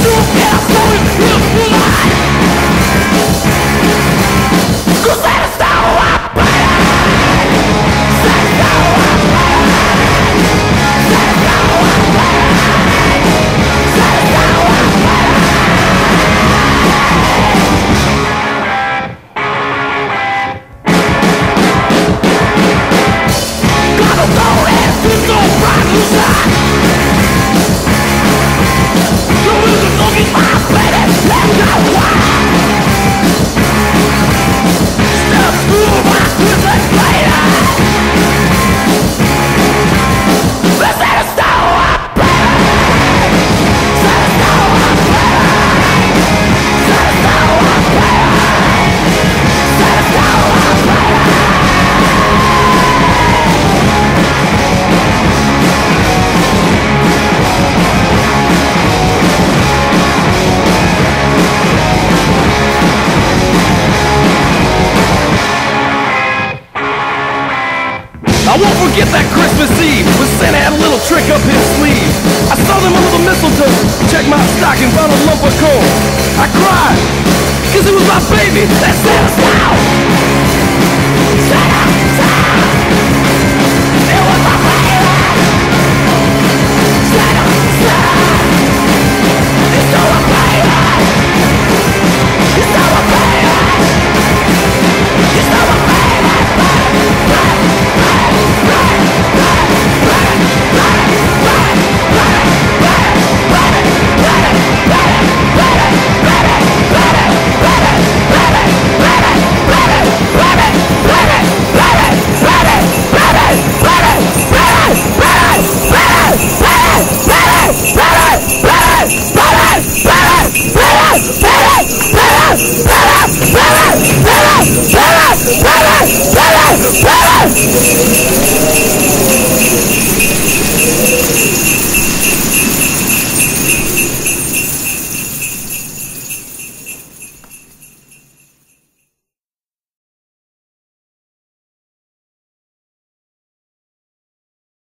I won't forget that Christmas Eve when Santa had a little trick up his sleeve. I saw them under the mistletoe, checked my stocking, found a lump of coal. I cried, cause it was my baby that Santa style.